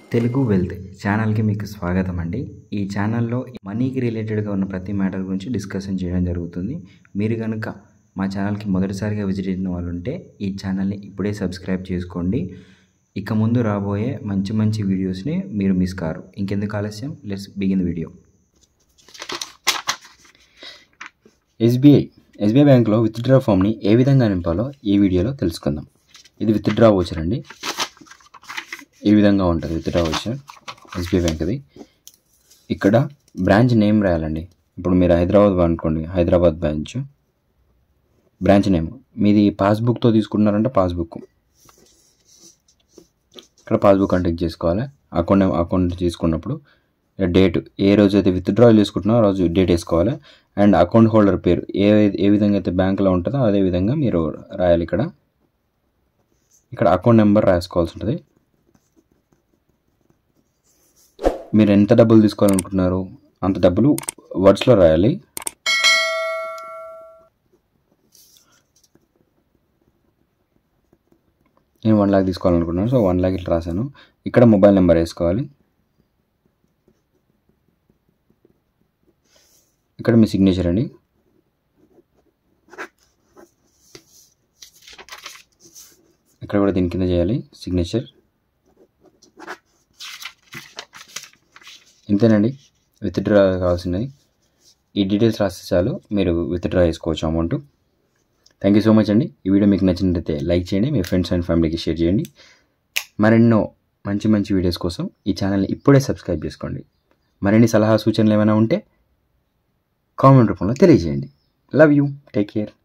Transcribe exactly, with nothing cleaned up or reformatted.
Telugu wealth ఛానల్కి మీకు స్వాగతం అండి. ఈ ఛానల్లో మనీకి రిలేటెడ్గా ఉన్న ప్రతి మ్యాటర్ గురించి డిస్కషన్ చేయడం జరుగుతుంది. మీరు కనుక మా ఛానల్కి మొదటిసారిగా విజిట్ చేసిన వాళ్ళు ఉంటే ఈ ఛానల్ని ఇప్పుడే సబ్స్క్రైబ్ చేసుకోండి. ఇక ముందు రాబోయే మంచి మంచి వీడియోస్ని మీరు మిస్ కారు. ఇంకెందుకు ఆలస్యం, let's begin video. SBI SBI బ్యాంక్లో విత్డ్రా ఫామ్ని ఏ విధంగా నింపాలో ఈ వీడియోలో తెలుసుకుందాం. ఇది విత్డ్రా వోచర్ అండి. ఈ విధంగా ఉంటుంది విత్డ్రా వోచర్ ఎస్బీఐ బ్యాంక్ది. ఇక్కడ బ్రాంచ్ నేమ్ రాయాలండి. ఇప్పుడు మీరు హైదరాబాద్ అనుకోండి, హైదరాబాద్ బ్రాంచ్ బ్రాంచ్ నేమ్. మీది పాస్బుక్తో తీసుకుంటున్నారంటే పాస్బుక్, ఇక్కడ పాస్బుక్ అంటే చేసుకోవాలి. అకౌంట్ అకౌంట్ తీసుకున్నప్పుడు డేట్, ఏ రోజు అయితే విత్డ్రా చేసుకుంటున్నారో ఆ రోజు డేట్ వేసుకోవాలి. అండ్ అకౌంట్ హోల్డర్ పేరు ఏ ఏ విధంగా అయితే బ్యాంకులో ఉంటుందో అదే విధంగా మీరు రాయాలి. ఇక్కడ ఇక్కడ అకౌంట్ నెంబర్ రాసుకోవాల్సి ఉంటుంది. మీరు ఎంత డబ్బులు తీసుకోవాలనుకుంటున్నారు అంత డబ్బులు వర్డ్స్లో రాయాలి. నేను వన్ లాక్ తీసుకోవాలనుకుంటున్నాను, సో వన్ లాక్ ఇట్లా రాశాను. ఇక్కడ మొబైల్ నెంబర్ వేసుకోవాలి. ఇక్కడ మీ సిగ్నేచర్ అండి. ఇక్కడ కూడా దీని కింద చేయాలి సిగ్నేచర్. ఇంతేనండి విత్డ్రా కావాల్సినవి. ఈ డీటెయిల్స్ రాస్తే చాలు, మీరు విత్డ్రా చేసుకోవచ్చు amount. Thank you so much అండి. ఈ వీడియో మీకు నచ్చినట్లయితే లైక్ చేయండి, మీ ఫ్రెండ్స్ అండ్ ఫ్యామిలీకి షేర్ చేయండి. మరెన్నో మంచి మంచి వీడియోస్ కోసం ఈ ఛానల్ని ఇప్పుడే సబ్స్క్రైబ్ చేసుకోండి. మరిన్ని సలహా సూచనలు ఏమైనా ఉంటే కామెంట్ రూపంలో తెలియజేయండి. Love you, take care.